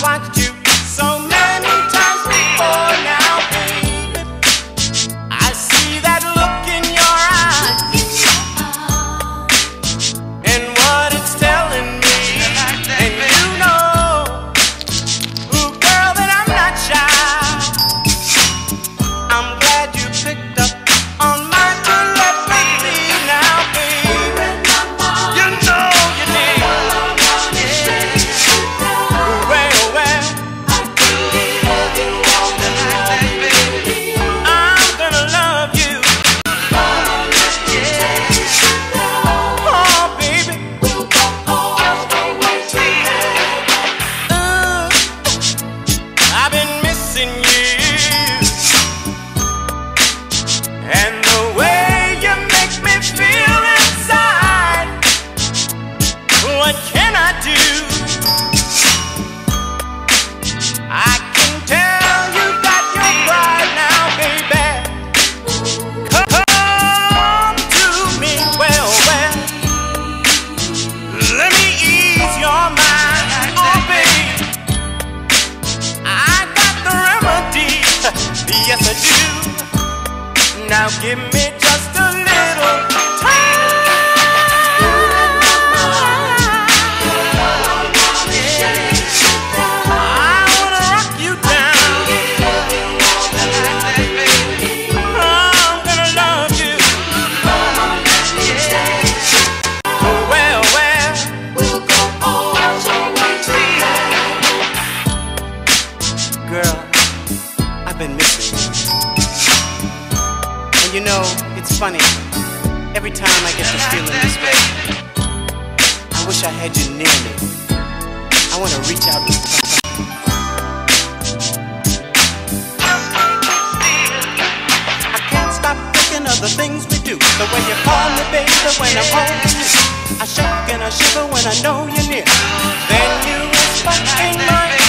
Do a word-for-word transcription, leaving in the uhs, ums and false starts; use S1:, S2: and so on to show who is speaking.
S1: watched you so many times before now, baby. I see that look in your eyes and what it's telling me. And you know, ooh, girl, that I'm not shy. I'm glad you picked up on my telepathy now, baby. You know you did. Well, well, I'm gonna love you. Oh, baby. Ooh, I've been missing you. And the way you make me feel inside, what can I do? I can tell you got your pride now, baby. Come to me, well, well. Let me ease your mind, oh baby. I got the remedy, yes I do. Now give me just a little time. I wanna rock you down. I'm gonna love you. Well, well, girl, I've been missing you. And you know, it's funny, every time I get to feeling this way, I wish I had you near me. I want to reach out and touch you. I can't stop thinking of the things we do. The way you call me, baby, when I'm holding you. I shake and I shiver when I know you're near. Then you whisper in my